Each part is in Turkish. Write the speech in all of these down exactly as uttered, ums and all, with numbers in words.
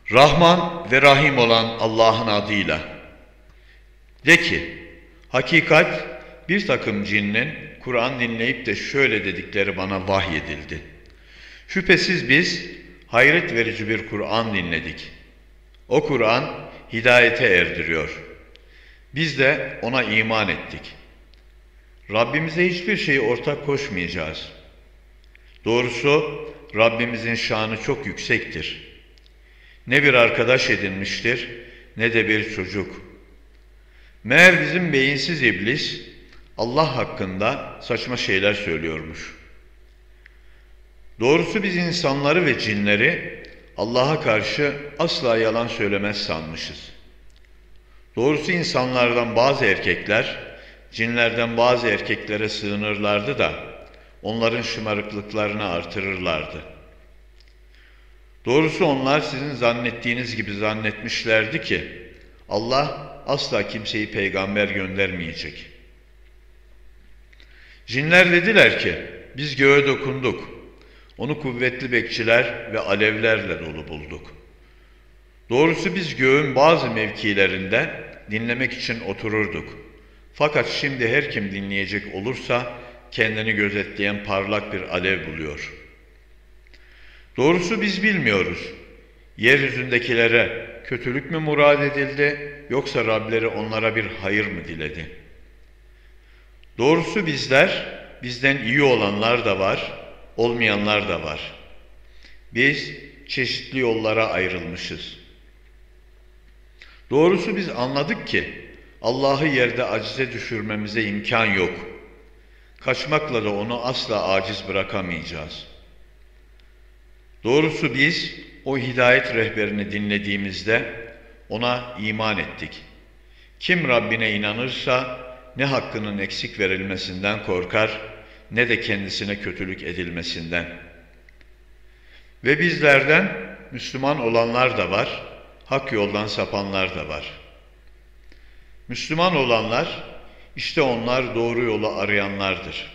Rahman ve Rahim olan Allah'ın adıyla. De ki, hakikat bir takım cinnin Kur'an dinleyip de şöyle dedikleri bana vahyedildi. Şüphesiz biz hayret verici bir Kur'an dinledik. O Kur'an hidayete erdiriyor. Biz de ona iman ettik. Rabbimize hiçbir şeyi ortak koşmayacağız. Doğrusu Rabbimizin şanı çok yüksektir. Ne bir arkadaş edinmiştir, ne de bir çocuk. Meğer bizim beyinsiz iblis, Allah hakkında saçma şeyler söylüyormuş. Doğrusu biz insanları ve cinleri Allah'a karşı asla yalan söylemez sanmışız. Doğrusu insanlardan bazı erkekler, cinlerden bazı erkeklere sığınırlardı da, onların şımarıklıklarını artırırlardı. Doğrusu onlar sizin zannettiğiniz gibi zannetmişlerdi ki, Allah asla kimseyi peygamber göndermeyecek. Cinler dediler ki, biz göğe dokunduk, onu kuvvetli bekçiler ve alevlerle dolu bulduk. Doğrusu biz göğün bazı mevkilerinde dinlemek için otururduk. Fakat şimdi her kim dinleyecek olursa, kendini gözetleyen parlak bir alev buluyor. Doğrusu biz bilmiyoruz. Yeryüzündekilere kötülük mü murad edildi, yoksa Rableri onlara bir hayır mı diledi? Doğrusu bizler, bizden iyi olanlar da var, olmayanlar da var. Biz çeşitli yollara ayrılmışız. Doğrusu biz anladık ki, Allah'ı yerde acize düşürmemize imkan yok. Kaçmakla da onu asla aciz bırakamayacağız. Doğrusu biz o hidayet rehberini dinlediğimizde ona iman ettik. Kim Rabbine inanırsa ne hakkının eksik verilmesinden korkar, ne de kendisine kötülük edilmesinden. Ve bizlerden Müslüman olanlar da var, hak yoldan sapanlar da var. Müslüman olanlar, işte onlar doğru yolu arayanlardır.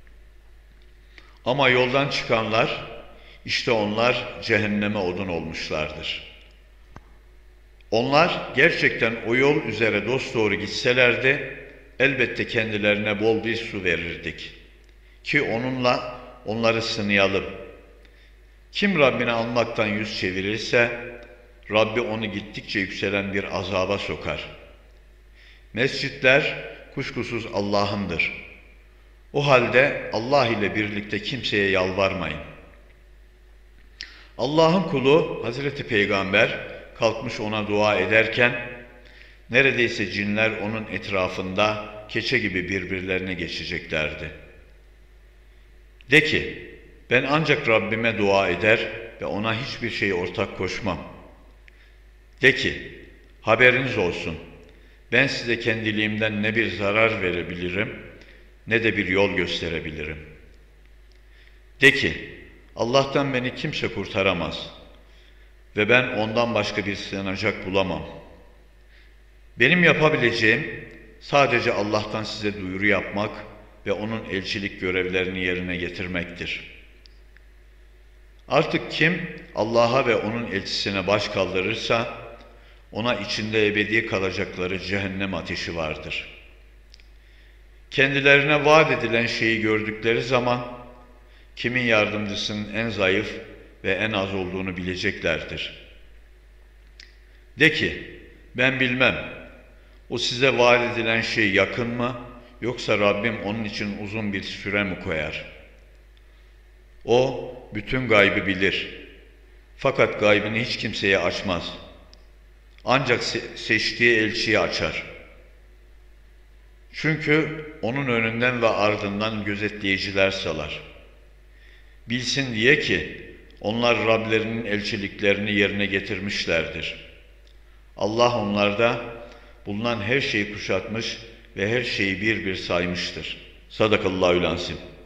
Ama yoldan çıkanlar, işte onlar cehenneme odun olmuşlardır. Onlar gerçekten o yol üzere dosdoğru gitselerdi, elbette kendilerine bol bir su verirdik. Ki onunla onları sınayalım. Kim Rabbini almaktan yüz çevirirse, Rabbi onu gittikçe yükselen bir azaba sokar. Mescitler kuşkusuz Allah'ındır. O halde Allah ile birlikte kimseye yalvarmayın. Allah'ın kulu Hazreti Peygamber kalkmış ona dua ederken, neredeyse cinler onun etrafında keçe gibi birbirlerine geçeceklerdi. De ki, ben ancak Rabbime dua eder ve ona hiçbir şey ortak koşmam. De ki, haberiniz olsun, ben size kendiliğimden ne bir zarar verebilirim, ne de bir yol gösterebilirim. De ki, Allah'tan beni kimse kurtaramaz ve ben ondan başka bir sığınacak bulamam. Benim yapabileceğim sadece Allah'tan size duyuru yapmak ve onun elçilik görevlerini yerine getirmektir. Artık kim Allah'a ve onun elçisine baş kaldırırsa, ona içinde ebedi kalacakları cehennem ateşi vardır. Kendilerine vaat edilen şeyi gördükleri zaman, kimin yardımcısının en zayıf ve en az olduğunu bileceklerdir. De ki, ben bilmem, o size vaat edilen şey yakın mı, yoksa Rabbim onun için uzun bir süre mi koyar? O, bütün gaybı bilir. Fakat gaybını hiç kimseye açmaz. Ancak se- seçtiği elçiyi açar. Çünkü onun önünden ve ardından gözetleyiciler salar. Bilsin diye ki, onlar Rablerinin elçiliklerini yerine getirmişlerdir. Allah onlarda bulunan her şeyi kuşatmış ve her şeyi bir bir saymıştır. Sadakallahül azim.